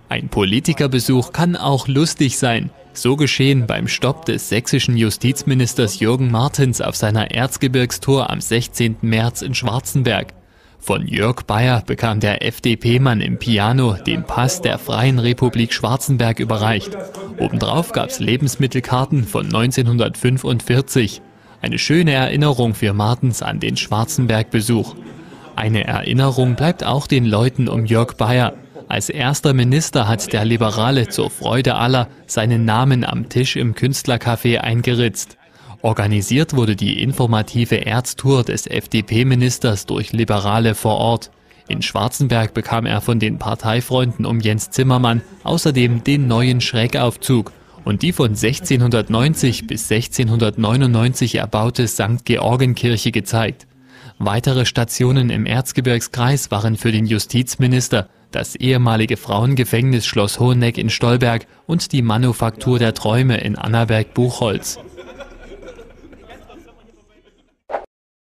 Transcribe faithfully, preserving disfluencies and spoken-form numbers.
Ein Politikerbesuch kann auch lustig sein. So geschehen beim Stopp des sächsischen Justizministers Jürgen Martens auf seiner Erzgebirgstour am sechzehnten März in Schwarzenberg. Von Jörg Bayer bekam der F D P-Mann im Piano den Pass der Freien Republik Schwarzenberg überreicht. Obendrauf gab's Lebensmittelkarten von neunzehnhundertfünfundvierzig. Eine schöne Erinnerung für Martens an den Schwarzenberg-Besuch. Eine Erinnerung bleibt auch den Leuten um Jörg Bayer. Als erster Minister hat der Liberale zur Freude aller seinen Namen am Tisch im Künstlercafé eingeritzt. Organisiert wurde die informative Erztour des F D P-Ministers durch Liberale vor Ort. In Schwarzenberg bekam er von den Parteifreunden um Jens Zimmermann außerdem den neuen Schrägaufzug und die von sechzehnhundertneunzig bis sechzehnhundertneunundneunzig erbaute Sankt Georgenkirche gezeigt. Weitere Stationen im Erzgebirgskreis waren für den Justizminister das ehemalige Frauengefängnis Schloss Hoheneck in Stolberg und die Manufaktur der Träume in Annaberg-Buchholz.